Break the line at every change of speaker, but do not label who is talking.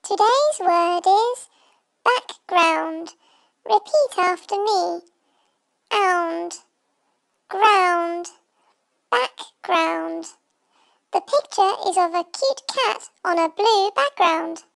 Today's word is background. Repeat after me. Ound, ground, background. The picture is of a cute cat on a blue background.